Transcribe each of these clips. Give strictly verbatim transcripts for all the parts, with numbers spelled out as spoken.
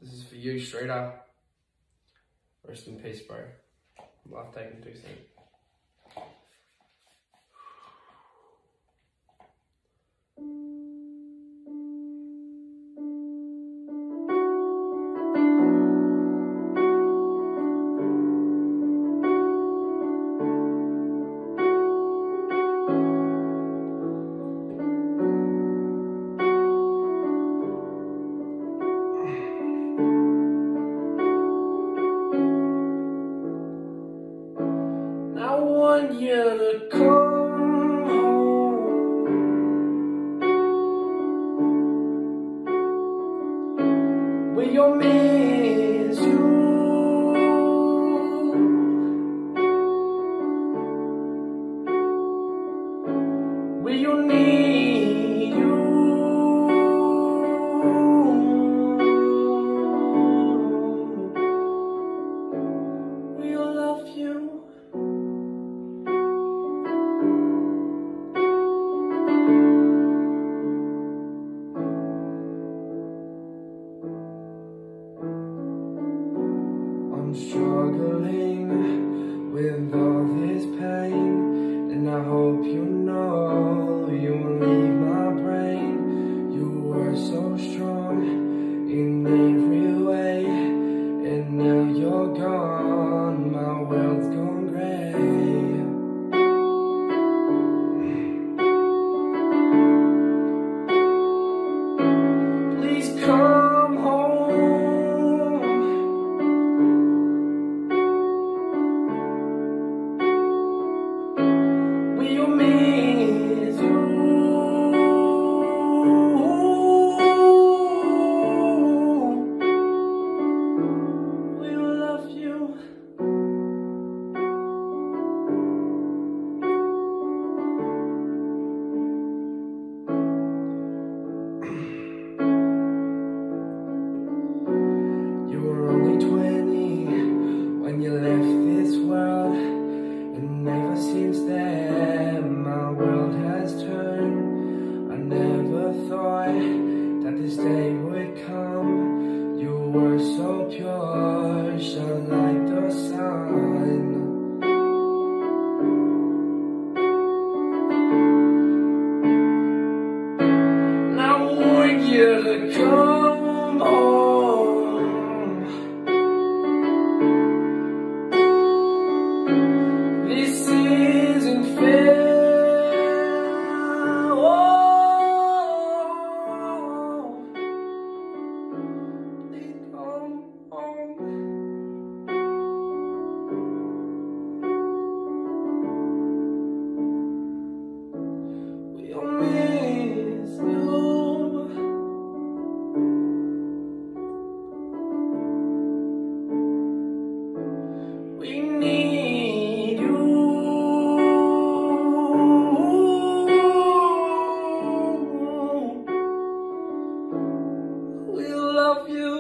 This is for you, straight up. Rest in peace, bro. Life taken too soon. I want you to come home. We'll miss you. We'll need you. We'll love you. I'm struggling with all this pain, and I hope you know you won't leave my brain. You were so strong in every way, and now you're gone, my world's gone grey. Please come home. We'll miss you. We'll love you. You were only twenty when you left this world, and ever since then my world has turned. I never thought that this day would come. You were so pure, shone like the sun. And I want you to come home. This isn't fair. Oh, please come home. We'll miss you. We need you. We love you.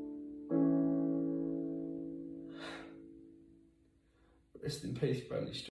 Rest in peace, Bradley.